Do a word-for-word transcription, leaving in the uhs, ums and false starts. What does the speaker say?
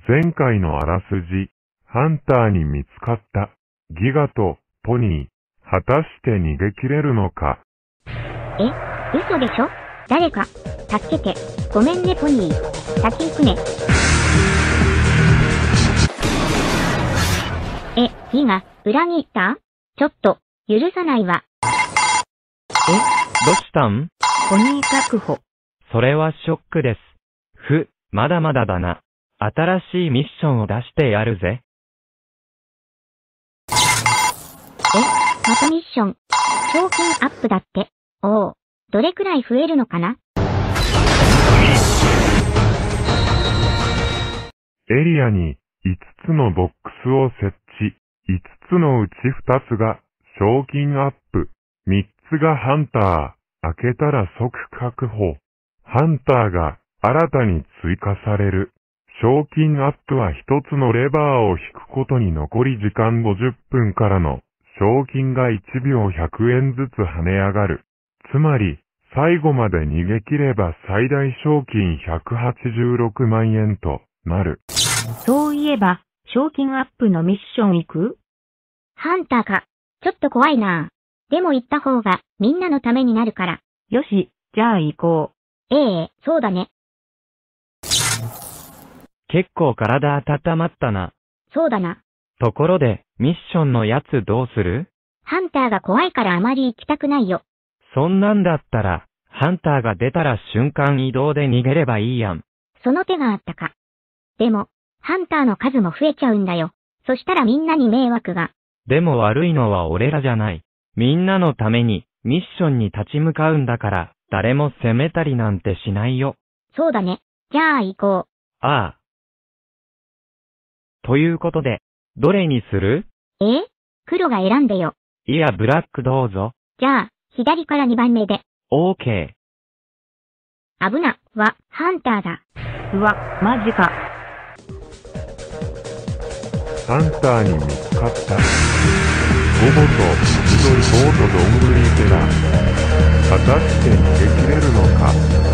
前回のあらすじ、ハンターに見つかったギガとポニー、果たして逃げ切れるのか。 え、嘘でしょ？誰か、助けて。ごめんねポニー。先行くね。え、ギガ、裏切った？ちょっと、許さないわ。 え、どうしたん？ ポニー確保。 それはショックです。ふ、まだまだだな。新しいミッションを出してやるぜ。 え、またミッション。賞金アップだって。おお、どれくらい増えるのかな？ エリアにいつつのボックスを設置。いつつのうちふたつが賞金アップ。みっつがハンター。開けたら即確保。ハンターが新たに追加される。賞金アップはひとつのレバーを引くことに残り時間ごじゅっぷんからの賞金がいちびょうひゃくえんずつ跳ね上がる。つまり、最後まで逃げ切れば最大賞金ひゃくはちじゅうろくまんえんとなる。 そういえば、賞金アップのミッション行く？ ハンターか。ちょっと怖いな。でも行った方がみんなのためになるから。 よし、じゃあ行こう。ええ、そうだね。 結構体温まったな。 そうだな。 ところで、ミッションのやつどうする？ ハンターが怖いからあまり行きたくないよ。 そんなんだったら、ハンターが出たら瞬間移動で逃げればいいやん。 その手があったか。でも、ハンターの数も増えちゃうんだよ。そしたらみんなに迷惑が。 でも悪いのは俺らじゃない。みんなのためにミッションに立ち向かうんだから、誰も責めたりなんてしないよ。 そうだね。じゃあ行こう。ああ。ということで、どれにする？ え？黒が選んでよ。 いや、ブラックどうぞ。 じゃあ、左からにばんめで。 オーケー。危な、は、ハンターだ。 うわ、マジか。 ハンターに見つかった。ゴボと緑ボートどんぐりペラ。果たして逃げ切れるのか。